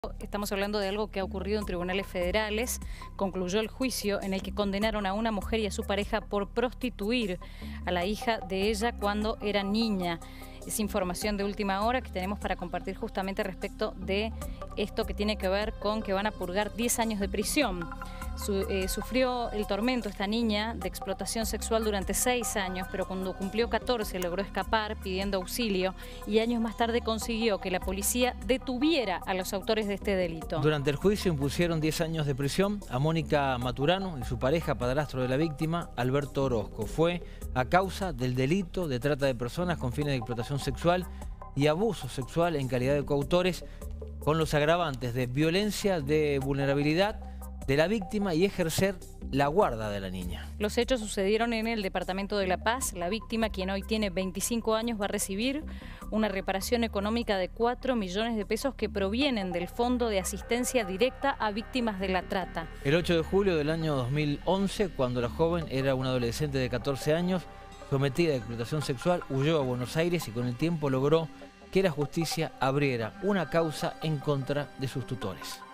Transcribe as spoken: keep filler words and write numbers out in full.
Estamos hablando de algo que ha ocurrido en tribunales federales. Concluyó el juicio en el que condenaron a una mujer y a su pareja por prostituir a la hija de ella cuando era niña. Es información de última hora que tenemos para compartir justamente respecto de esto que tiene que ver con que van a purgar diez años de prisión. Su, eh, sufrió el tormento esta niña de explotación sexual durante seis años, pero cuando cumplió catorce logró escapar pidiendo auxilio y años más tarde consiguió que la policía detuviera a los autores de este delito. Durante el juicio impusieron diez años de prisión a Mónica Maturano y su pareja, padrastro de la víctima, Alberto Orozco. Fue a causa del delito de trata de personas con fines de explotación sexual y abuso sexual en calidad de coautores, con los agravantes de violencia, de vulnerabilidad de la víctima y ejercer la guarda de la niña. Los hechos sucedieron en el departamento de La Paz. La víctima, quien hoy tiene veinticinco años, va a recibir una reparación económica de cuatro millones de pesos que provienen del Fondo de Asistencia Directa a Víctimas de la Trata. El ocho de julio del año dos mil once, cuando la joven era una adolescente de catorce años, sometida a explotación sexual, huyó a Buenos Aires y con el tiempo logró que la justicia abriera una causa en contra de sus tutores.